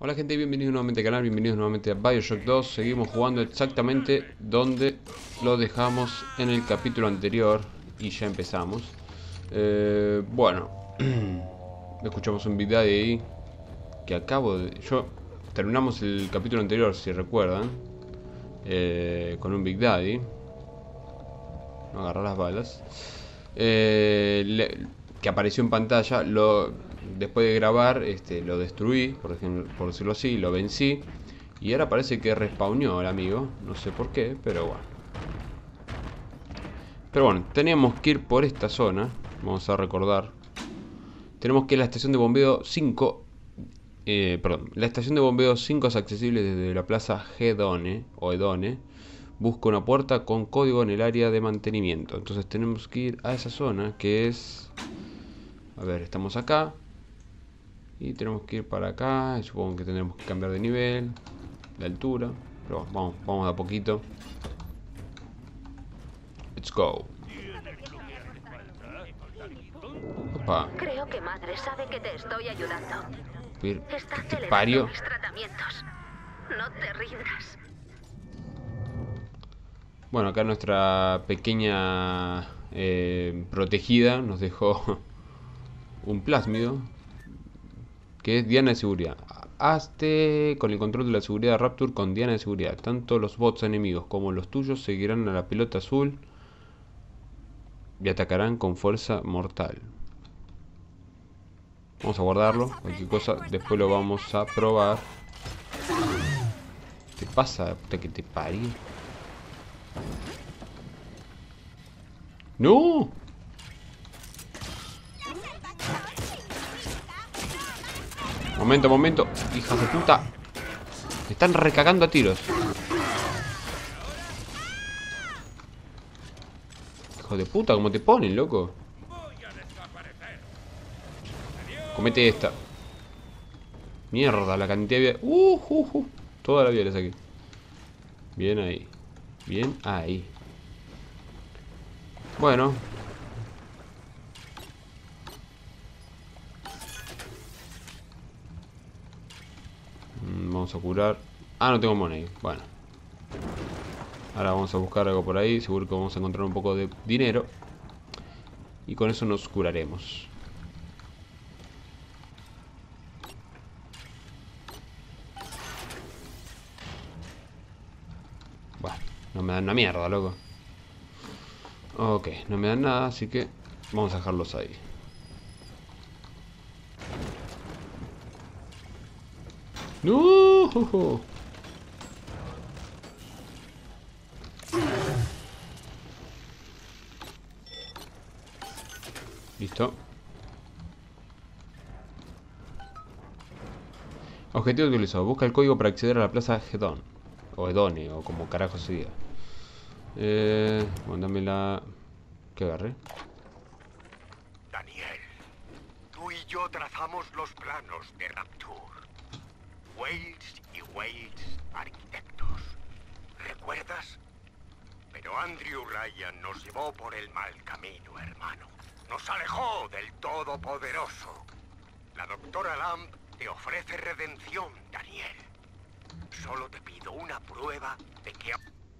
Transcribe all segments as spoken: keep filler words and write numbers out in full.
Hola gente, bienvenidos nuevamente al canal, bienvenidos nuevamente a BioShock dos. Seguimos jugando exactamente donde lo dejamos en el capítulo anterior y ya empezamos. Eh, bueno, escuchamos un Big Daddy ahí que acabo de... Yo terminamos el capítulo anterior, si recuerdan, eh, con un Big Daddy. No agarrar las balas. Eh, le, que apareció en pantalla. Lo, después de grabar, este, lo destruí, por, ejemplo, por decirlo así, lo vencí. Y ahora parece que respawneó el amigo. No sé por qué, pero bueno. Pero bueno, teníamos que ir por esta zona. Vamos a recordar. Tenemos que ir a la estación de bombeo cinco. Eh, perdón, la estación de bombeo cinco es accesible desde la plaza Hedone o Edone. Busca una puerta con código en el área de mantenimiento. Entonces tenemos que ir a esa zona que es... A ver, estamos acá. Y tenemos que ir para acá. Y supongo que tendremos que cambiar de nivel, de altura. Pero vamos, vamos de a poquito. Let's go. Opa. Creo que madre sabe que te estoy ayudando. ¿Qué Está te acelerando parió? mis tratamientos. No te rindas. Bueno, acá nuestra pequeña eh, protegida nos dejó un plásmido que es Diana de seguridad. Hazte con el control de la seguridad de Rapture con Diana de seguridad. Tanto los bots enemigos como los tuyos seguirán a la pelota azul y atacarán con fuerza mortal. Vamos a guardarlo, cualquier cosa, después lo vamos a probar. ¿Qué te pasa, puta que te parió? ¡No! Momento, momento. Hijas de puta. Me están recagando a tiros. Hijo de puta, ¿cómo te ponen, loco? Comete esta. Mierda, la cantidad de... Uh, uh, uh. Toda la vida le saqué. Bien ahí. Bien ahí. Bueno. Vamos a curar. Ah, no tengo money. Bueno. Ahora vamos a buscar algo por ahí. Seguro que vamos a encontrar un poco de dinero. Y con eso nos curaremos. Bueno, no me dan una mierda, loco. Ok, no me dan nada, así que vamos a dejarlos ahí. ¡No! Listo. Objetivo utilizado. Busca el código para acceder a la plaza Hedon. O Edone, o como carajo se diga. Eh, mándame la... ¿Qué agarré? Daniel, tú y yo trazamos los planos de Rapture. Wales y Wales arquitectos. ¿Recuerdas? Pero Andrew Ryan nos llevó por el mal camino, hermano. Nos alejó del Todopoderoso. La doctora Lamb te ofrece redención, Daniel. Solo te pido una prueba de que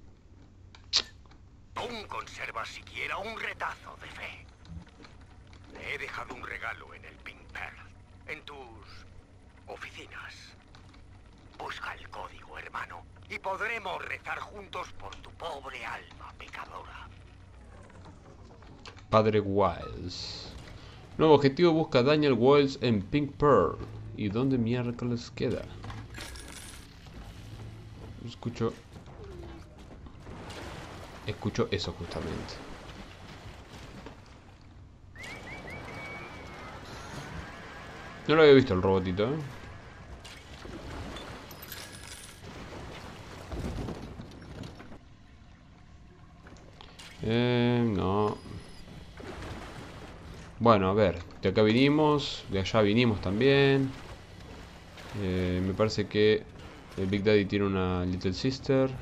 aún conservas siquiera un retazo de fe. Te he dejado un regalo en el Pink Pearl, en tus oficinas. Busca el código, hermano, y podremos rezar juntos por tu pobre alma pecadora. Padre Wiles. Nuevo objetivo, busca a Daniel Wiles en Pink Pearl. ¿Y dónde miércoles queda? Escucho... Escucho eso justamente. No lo había visto el robotito, ¿eh? Eh, no. Bueno, a ver. De acá vinimos. De allá vinimos también. Eh, me parece que el Big Daddy tiene una Little Sister.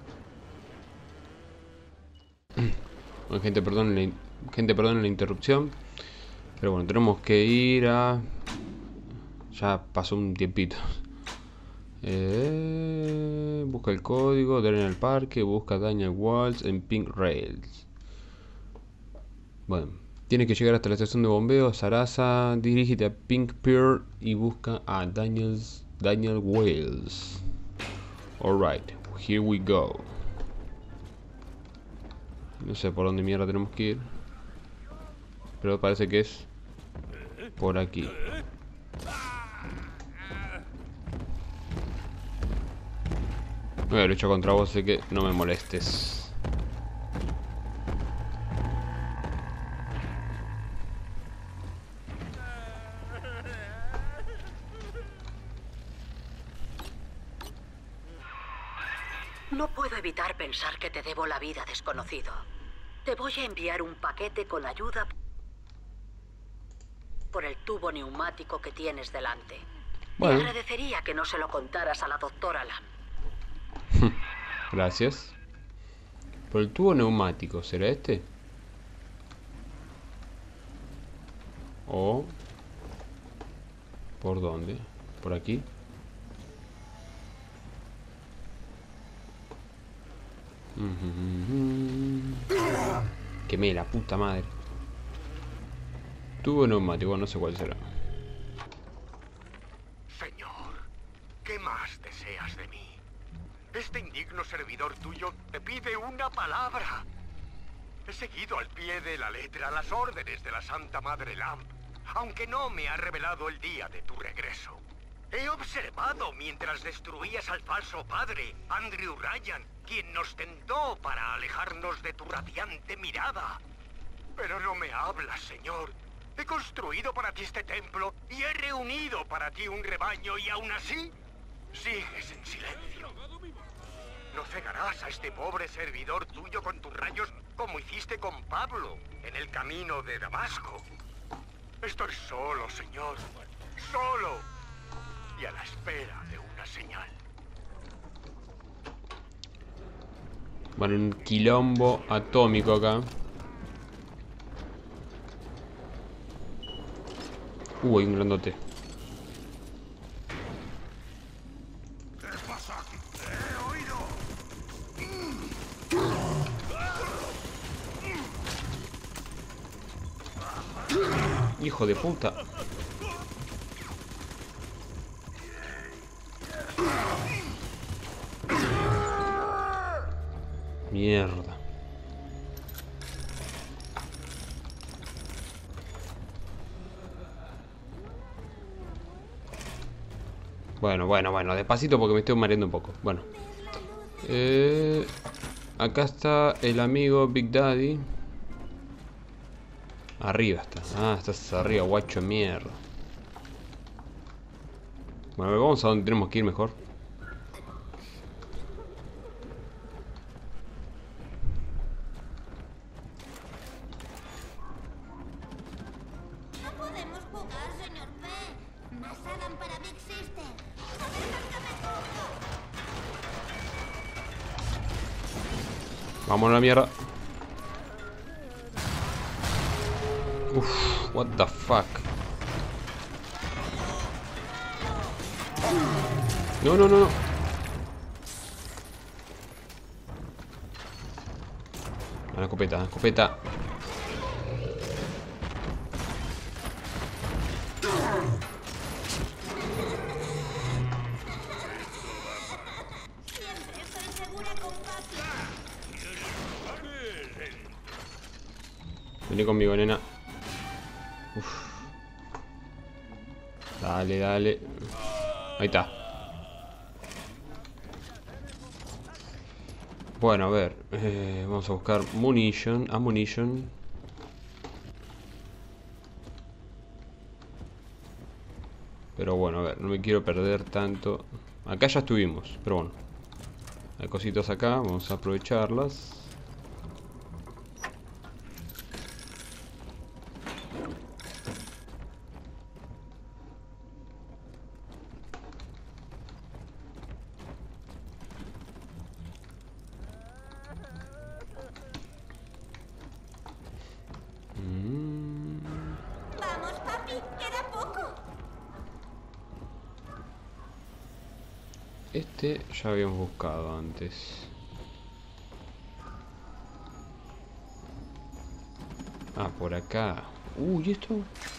Bueno, gente, perdón la, gente, perdón la interrupción. Pero bueno, tenemos que ir a... Ya pasó un tiempito. Eh, busca el código, Daniel en el parque, busca Daniel Walls en Pink Rails. Bueno, tiene que llegar hasta la estación de bombeo, Sarasa, dirígete a Pink Pier y busca a Daniel's, Daniel Walls. Alright, here we go. No sé por dónde mierda tenemos que ir, pero parece que es por aquí. Me he luchado contra vos, así que no me molestes. No puedo evitar pensar que te debo la vida, desconocido. Te voy a enviar un paquete con ayuda por el tubo neumático que tienes delante. Bueno. Te agradecería que no se lo contaras a la doctora Lam. Gracias. Por el tubo neumático, ¿será este? ¿O por dónde? ¿Por aquí? Quemé la puta madre. Tubo neumático, no sé cuál será. Señor, ¿qué más deseas de mí? Este indigno servidor tuyo te pide una palabra. He seguido al pie de la letra las órdenes de la Santa Madre Lamp, aunque no me ha revelado el día de tu regreso. He observado mientras destruías al falso padre, Andrew Ryan, quien nos tentó para alejarnos de tu radiante mirada. Pero no me hablas, señor. He construido para ti este templo y he reunido para ti un rebaño y aún así sigues en silencio. ¿No cegarás a este pobre servidor tuyo con tus rayos como hiciste con Pablo en el camino de Damasco? Estoy solo, señor. Solo. Y a la espera de una señal. Bueno, un quilombo atómico acá. Uh, hay un grandote. Hijo de puta. Mierda. Bueno, bueno, bueno, despacito porque me estoy mareando un poco. Bueno. Eh, acá está el amigo Big Daddy. Arriba está. Ah, estás arriba, guacho mierda. Bueno, vamos a donde tenemos que ir mejor. No podemos jugar, señor P. Más Adam para Big Sister. Vamos a la mierda. Uff, what the fuck. No, no, no, no. La escopeta, la escopeta. Siempre estoy segura con papi. Vení conmigo, nena. Uf. Dale, dale. Ahí está. Bueno, a ver. Eh, vamos a buscar munition. Ammunition. Pero bueno, a ver. No me quiero perder tanto. Acá ya estuvimos. Pero bueno. Hay cositas acá. Vamos a aprovecharlas. Vamos, papi, queda poco. Este ya habíamos buscado antes. Ah, por acá. Uy, ¿y esto?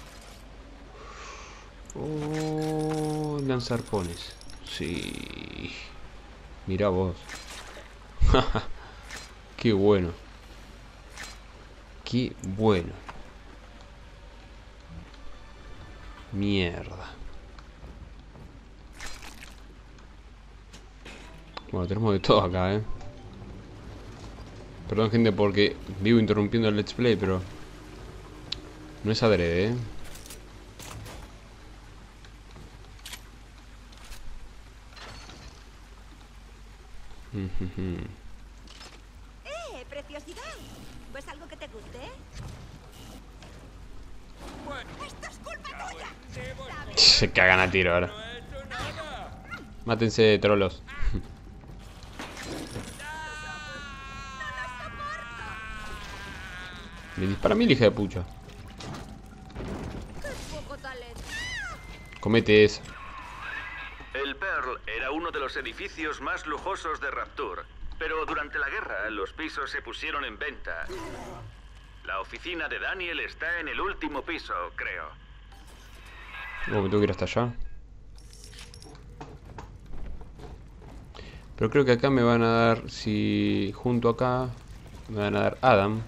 Oh, lanzarpones. Sí. Mirá vos. Qué bueno. Qué bueno. Mierda. Bueno, tenemos de todo acá, eh. Perdón, gente, porque vivo interrumpiendo el let's play, pero no es adrede, eh. ¡Eh, preciosidad! ¿Ves algo que te guste? ¡Esto es culpa tuya! Se cagan a tiro ahora. Mátense, trolos. Me dispara a mí, hija de pucha. ¡Poco talento! Comete esa. El Pearl era uno de los edificios más lujosos de Rapture, pero durante la guerra los pisos se pusieron en venta. La oficina de Daniel está en el último piso, creo. Oh, me tengo que ir hasta allá. Pero creo que acá me van a dar, si junto acá, me van a dar Adam.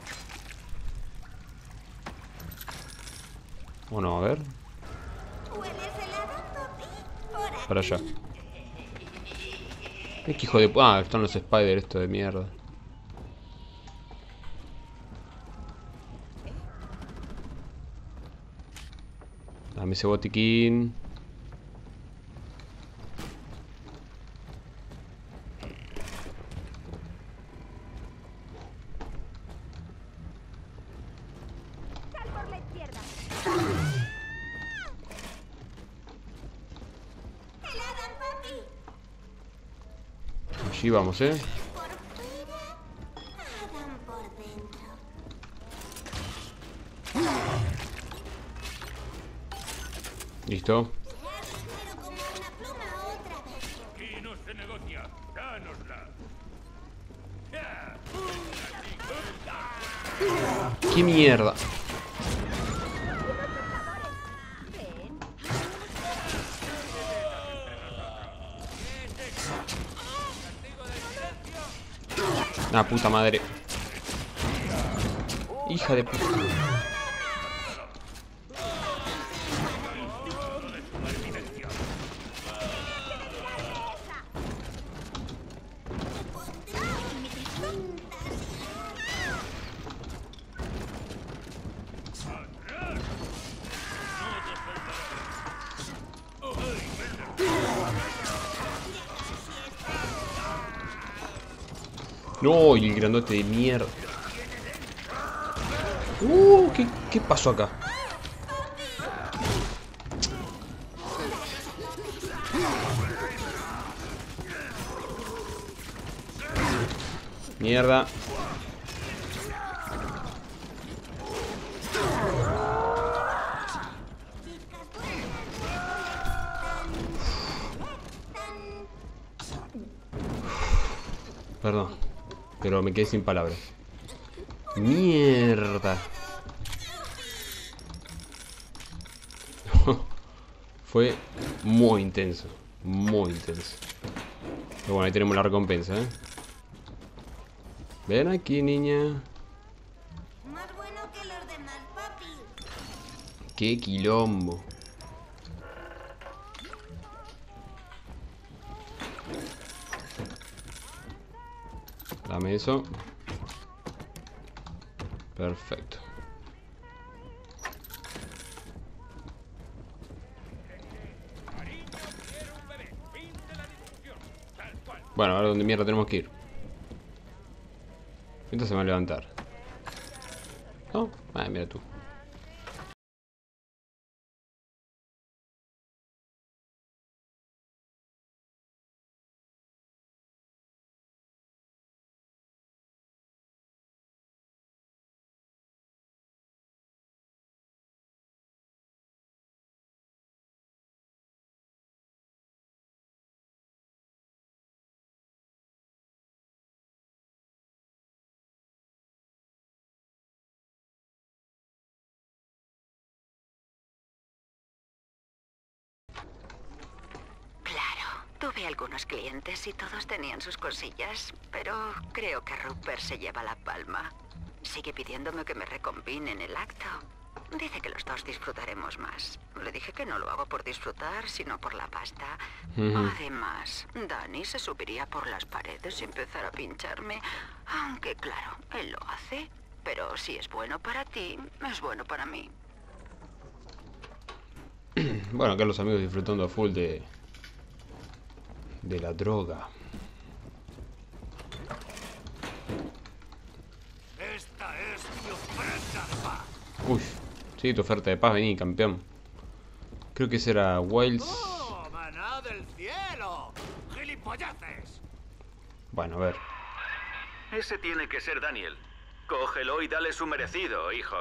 O no, a ver. ¿Hueles helado, papi? Por aquí. Para allá. Es que hijo de... Ah, están los Spider, esto de mierda. Dame ese botiquín. Sal por la izquierda. ¡Helado, papi! Allí vamos, eh. Por fuera, Adam por dentro. Listo. Pero como una pluma otra vez. Aquí no se negocia. Dánosla. ¡Qué mierda! Ah, puta madre. Hija de puta. No, y el grandote de mierda. Uh, ¿qué, qué pasó acá? Mierda. Perdón, pero me quedé sin palabras. Mierda. Fue muy intenso, muy intenso. Pero bueno, ahí tenemos la recompensa, ¿eh? Ven aquí, niña. Más bueno que los demás, papi. Qué quilombo. Dame eso. Perfecto. Bueno, ahora dónde mierda tenemos que ir. Entonces se me va a levantar. ¿No? Ay, mira tú. Tuve algunos clientes y todos tenían sus cosillas, pero creo que Rupert se lleva la palma. Sigue pidiéndome que me recombine en el acto. Dice que los dos disfrutaremos más. Le dije que no lo hago por disfrutar, sino por la pasta. Uh-huh. Además, Danny se subiría por las paredes y empezara a pincharme. Aunque claro, él lo hace. Pero si es bueno para ti, es bueno para mí. Bueno, acá los amigos disfrutando a full de... de la droga. Esta es mi oferta de paz. Uy, sí, tu oferta de paz, vení, campeón. Creo que ese era Wales. ¡Oh, maná del cielo! ¡Gilipolleces! Bueno, a ver. Ese tiene que ser Daniel. Cógelo y dale su merecido, hijo.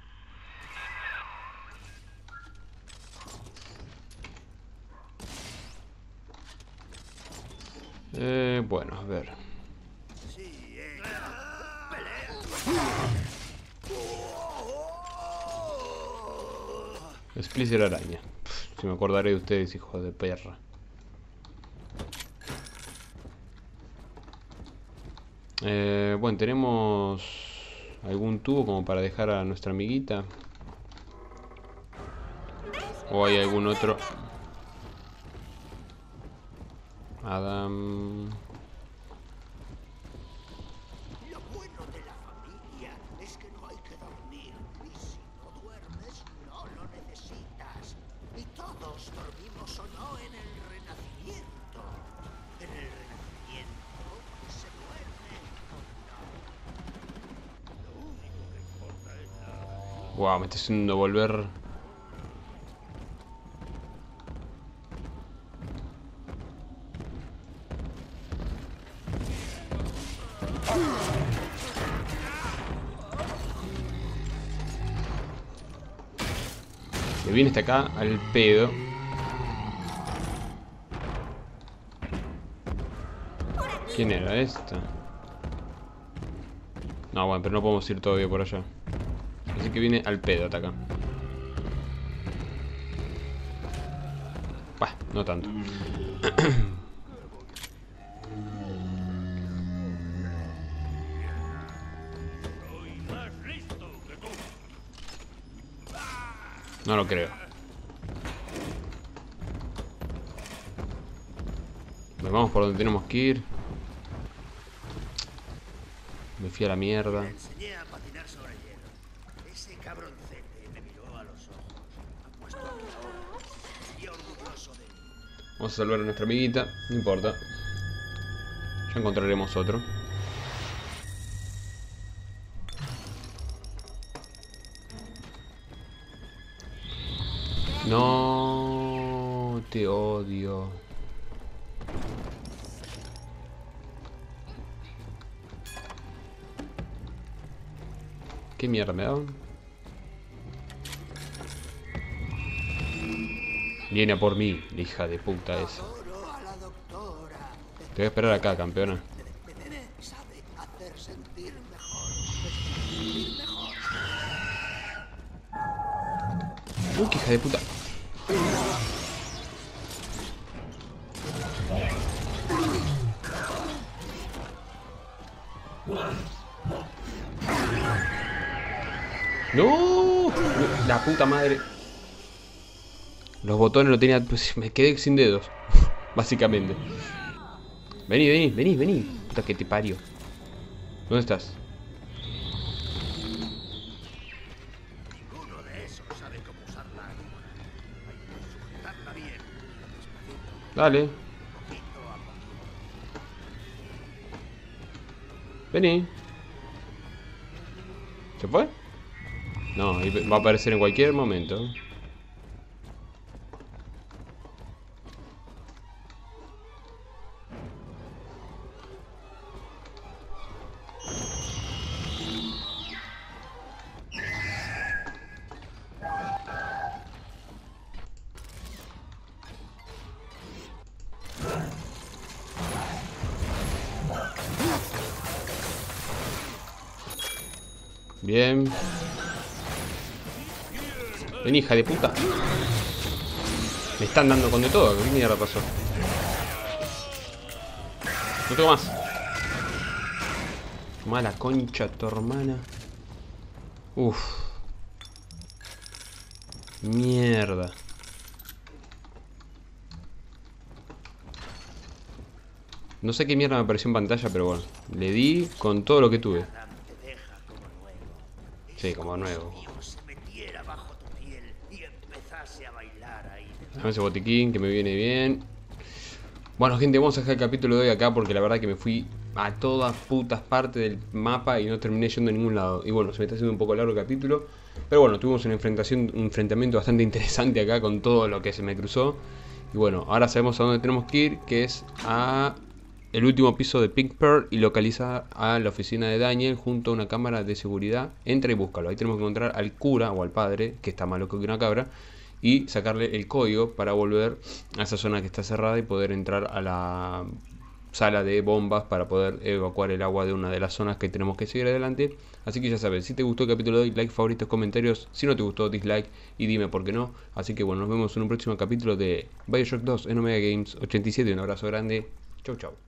Eh, bueno, a ver. Explicit araña. Pff, si me acordaré de ustedes, hijos de perra. Eh, bueno, tenemos algún tubo como para dejar a nuestra amiguita. ¿O hay algún otro? Adam. Lo bueno de la familia es que no hay que dormir. Y si no duermes, no lo necesitas. Y todos dormimos o no en el renacimiento. En el renacimiento se duerme o no. Lo único que importa es la... Wow, me está haciendo volver. Me viene hasta acá al pedo. ¿Quién era esta? No, bueno, pero no podemos ir todavía por allá. Así que viene al pedo hasta acá. Bah, no tanto. No lo creo. Nos vamos por donde tenemos que ir. Me fui a la mierda. Le enseñé a patinar sobre hielo. Ese cabroncete me miró a los ojos. Apuesto a que estoy orgulloso de mí. Vamos a salvar a nuestra amiguita. No importa. Ya encontraremos otro. No, te odio. ¿Qué mierda me daban? Viene a por mí, la hija de puta esa. Te voy a esperar acá, campeona. Sabe hacer sentir mejor. Sentir mejor. Uy, qué hija de puta. No, la puta madre. Los botones lo tenía, pues me quedé sin dedos. Básicamente. Vení, vení, vení, vení. Puta que te parió. ¿Dónde estás? Ninguno de esos sabe cómo usar la arma. Hay que sujetarla bien. Despacito, Dale, poquito a poquito. vení. ¿Se fue? No, ahí va a aparecer en cualquier momento. Bien. Ven, hija de puta. Me están dando con de todo. ¿Qué mierda pasó? No tengo más. Toma la concha tu hermana. Uff. Mierda. No sé qué mierda me apareció en pantalla, pero bueno. Le di con todo lo que tuve. Sí, como nuevo. Dame ese botiquín que me viene bien. Bueno, gente, vamos a dejar el capítulo de hoy acá porque la verdad que me fui a todas putas partes del mapa y no terminé yendo a ningún lado. Y bueno, se me está haciendo un poco largo el capítulo. Pero bueno, tuvimos una enfrentación, un enfrentamiento bastante interesante acá con todo lo que se me cruzó. Y bueno, ahora sabemos a dónde tenemos que ir, que es a el último piso de Pink Pearl y localiza a la oficina de Daniel junto a una cámara de seguridad. Entra y búscalo. Ahí tenemos que encontrar al cura o al padre, que está más loco que una cabra, y sacarle el código para volver a esa zona que está cerrada y poder entrar a la sala de bombas para poder evacuar el agua de una de las zonas que tenemos que seguir adelante. Así que ya sabes, si te gustó el capítulo de hoy, like, favoritos, comentarios. Si no te gustó, dislike y dime por qué no. Así que bueno, nos vemos en un próximo capítulo de BioShock dos en Omega Games ochenta y siete. Un abrazo grande. Chau chau.